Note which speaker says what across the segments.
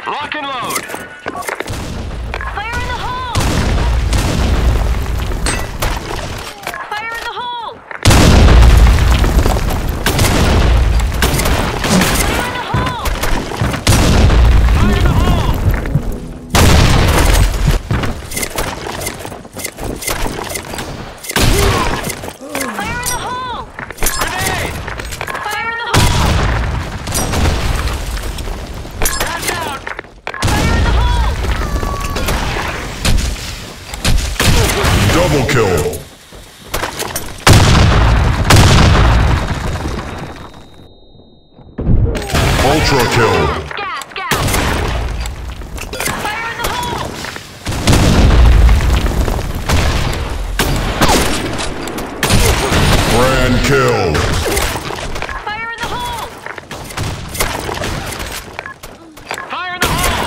Speaker 1: Lock and load.
Speaker 2: Fire in the hole! Fire in the hole! Fire in the hole! Fire in the hole! Fire in the hole!
Speaker 1: Grenade!
Speaker 2: Fire in the hole!
Speaker 1: That's out.
Speaker 2: Fire in the hole!
Speaker 3: Double kill. Ultra kill.
Speaker 2: Gas! Fire in the hole!
Speaker 3: Grand kill.
Speaker 2: Fire in the hole!
Speaker 1: Fire in the hole.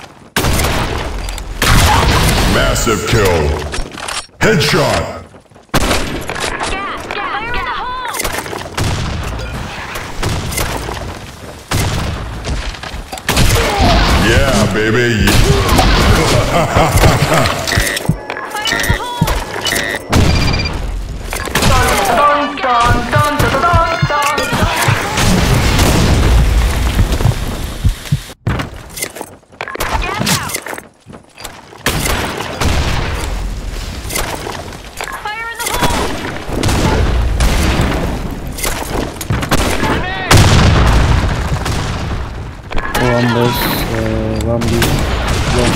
Speaker 3: Massive kill. Headshot.
Speaker 2: Gas! Fire in the hole!
Speaker 3: Yeah, baby.
Speaker 4: One boss, one B, one.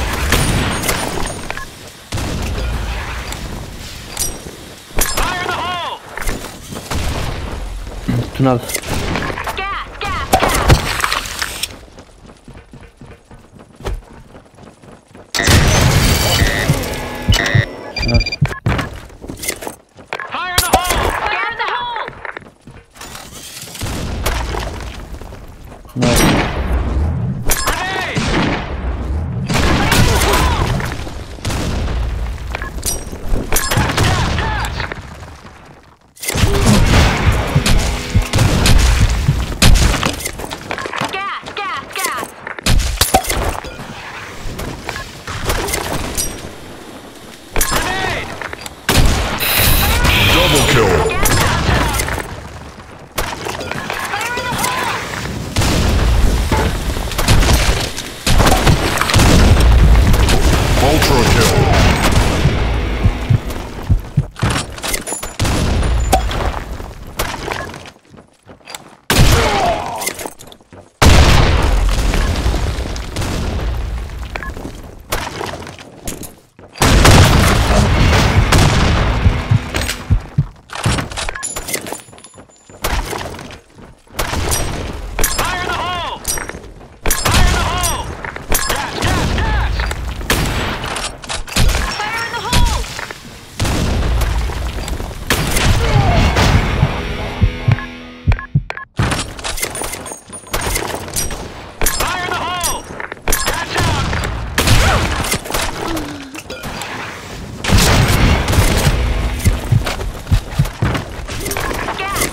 Speaker 1: Fire in the hole.
Speaker 4: Tunnel.
Speaker 2: Gas!
Speaker 4: Tunnel.
Speaker 1: Fire in the hole.
Speaker 2: Fire in the hole!
Speaker 4: Tunnel.
Speaker 1: Grenade!
Speaker 2: Gas!
Speaker 1: Grenade!
Speaker 3: Double kill. Ultra kill.
Speaker 1: Fire in the hole. Fire in the hole. Gas!
Speaker 2: Fire in the hole!
Speaker 1: Fire in the hole. That's out.
Speaker 2: Gas!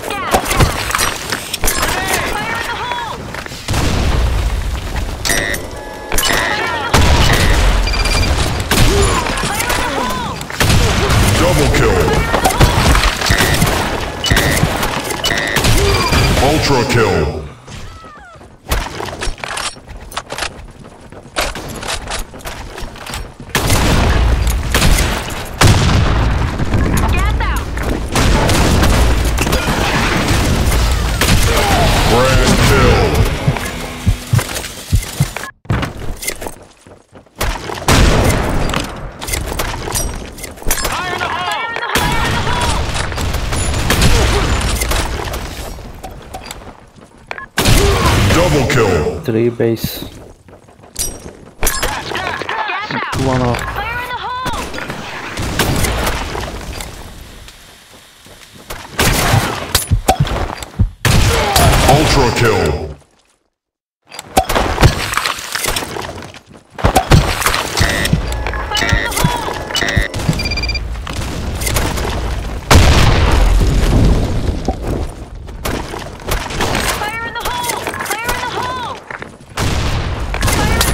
Speaker 2: Fire in the hole!
Speaker 3: Double kill. Ultra kill.
Speaker 2: Gas out!
Speaker 3: Grand kill.
Speaker 1: Fire in the hole.
Speaker 3: Double kill.
Speaker 4: 3 base,
Speaker 1: Gas!
Speaker 2: Gas out!
Speaker 4: 1 off.
Speaker 2: Fire in the hole!
Speaker 3: Ultra kill.
Speaker 2: Fire in the hole! Fire in the hole! Fire in the hole!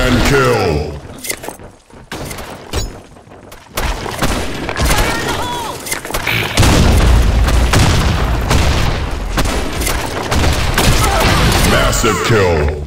Speaker 3: Grand kill. Massive kill.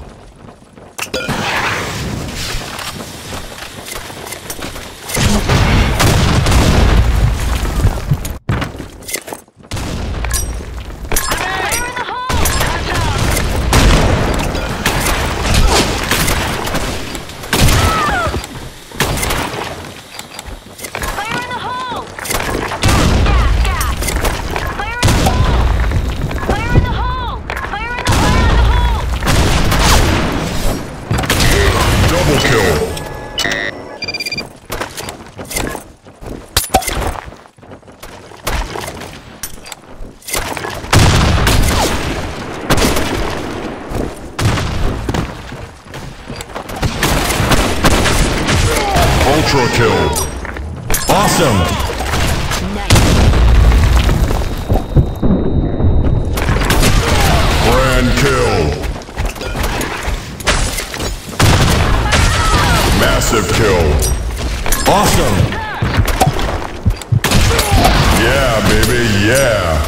Speaker 3: Ultra kill.
Speaker 5: Awesome!
Speaker 3: Grand kill. Massive kill.
Speaker 5: Awesome!
Speaker 3: Yeah, baby, yeah.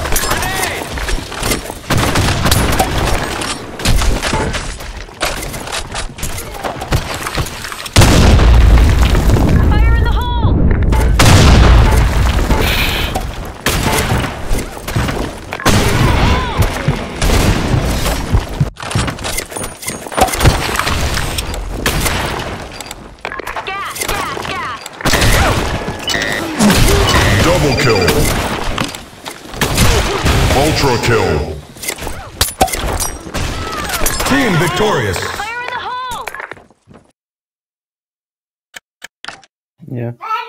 Speaker 3: Double kill. Ultra kill.
Speaker 5: Team victorious!
Speaker 2: Fire in the hole!
Speaker 4: Yeah.